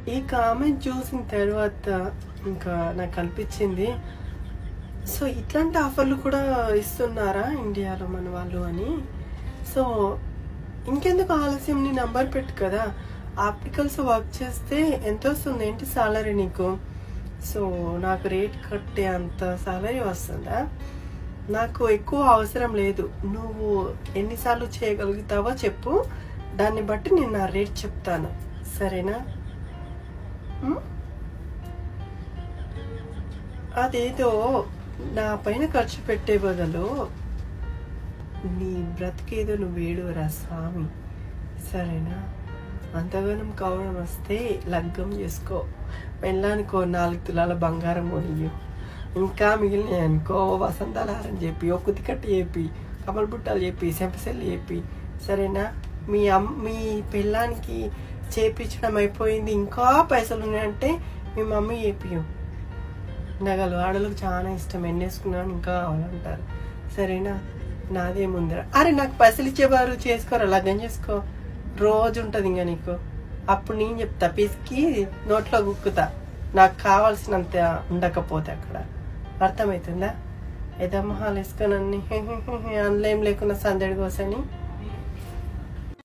ఈ కామెంట్ చూసిన తర్వాత ఇంకా నాకు అనిపించింది, సో ఇట్లాంటి ఆఫర్లు కూడా ఇస్తున్నారా ఇండియాలో మన వాళ్ళు అని. సో ఇంకెందుకు ఆలస్యం, నీ నంబర్ పెట్టు కదా, ఆర్టికల్స్ వర్క్ చేస్తే ఎంత వస్తుంది, ఏంటి సాలరీ నీకు? సో నాకు రేట్ కట్టే అంత సాలరీ వస్తుందా? నాకు ఎక్కువ అవసరం లేదు, నువ్వు ఎన్నిసార్లు చేయగలుగుతావో చెప్పు, దాన్ని బట్టి నేను నా రేట్ చెప్తాను, సరేనా? అదేదో నా పైన ఖర్చు పెట్టే బదులు నీ బ్రతికేదో నువ్వు వేడువరా స్వామి, సరేనా? అంతగానం కావడం వస్తే లగ్గం చేసుకో, పెళ్ళానికో 4 తులాల బంగారం కొనియు, ఇంకా మిగిలినాయి అనుకో వసంతాలహారం చెప్పి, ఓ కుతికట్టు చెప్పి, కమల బుట్టాలు చెప్పి, సెంపసెల్లి చెప్పి, సరేనా? మీ పెళ్ళానికి చేపించడం అయిపోయింది, ఇంకా పైసలు ఉన్నాయంటే మీ మమ్మీ చేపియు. నగలు ఆడలకు చాలా ఇష్టం, ఎన్నేసుకున్నాను ఇంకా కావాలంటారు, సరేనా? నాదేముందిరా, అరే నాకు పైసలు ఇచ్చేవారు, చేసుకోరా, లగ్గం చేసుకో, రోజు ఉంటుంది ఇంకా నీకు. అప్పుడు నేను చెప్తా, పిసికి నోట్లో గుక్కుతా, నాకు కావాల్సినంత ఉండకపోతే అక్కడ. అర్థమవుతుందా? ఏదో మొహాలు వేసుకొని అన్ని అందులో ఏం లేకుండా సందడి కోసని